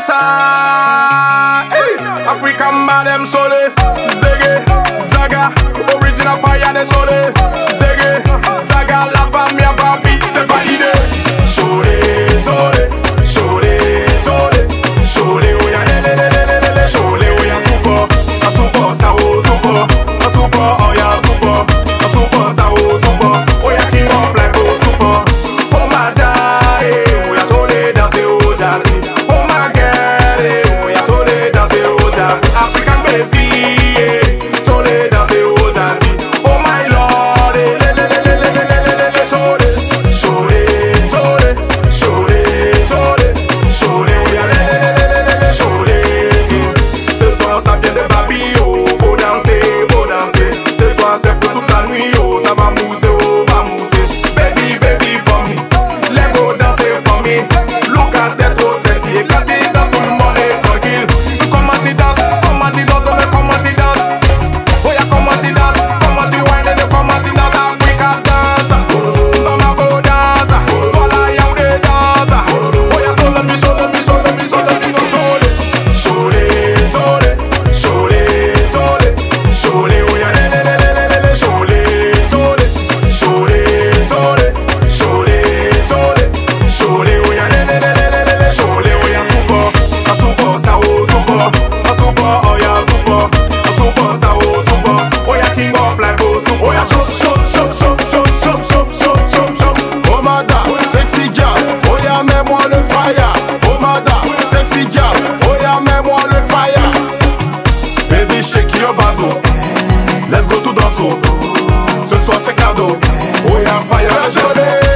dancer. Hey, African madam sole, zege, zaga, original fire de sole, zege, zaga, la femme ya papi, c'est validé. Sole, sole, sole, sole, sole, oya, lelelelelele, sole, oya, super, a superstar, oh, super, a super, oya, super, a superstar, oh, super, oya, king of life, oh, super, oh my die, oya, sole, danse, oh, danse, oh my girl, oya, sole, danse, oh, danse, African baby, sole, danse, oh, danse, oh my lord, lelelelelelele, sole, sole, sole, sole, sole, sole, oya, lelelelelele, sole, ce soir ça vient de Babi, oh, faut danser, ce soir c'est pour toute la nuit, oh, ça va mousser, oh, va mousser, baby, baby, for me, let's go danser for me, look at that, oh, sexy, et quand il danse, tout le monde est tranquille, comment tu danses, mais comment tu danses, oh, y'a comment tu danses, wine, et comment tu danses, Africa danse, maman go danse, voilà, y'a où des danses, oh, y'a sole, mi, sole, mi, sole, mi, sole, mi, sole, sole, sole, sole, sole, sole, oh, y'a lelelelelele, sole, sole, sole, sole, sole, sole, sole, oh, y'a lelelelelele, sole, oh, y'a super, a superstar, oh, super, a super, oh, y'a super, a superstar, oh, super, oh, y'a king of life, oh, super, oh, y'a shop, Oh madame, sexy girl, oh yeah, mets-moi le fire. Oh madame, sexy girl, oh yeah, mets-moi le fire. baby, shake your bazo, let's go to danso, ce soir c'est cadeau, oh, y'a fire, Jolie.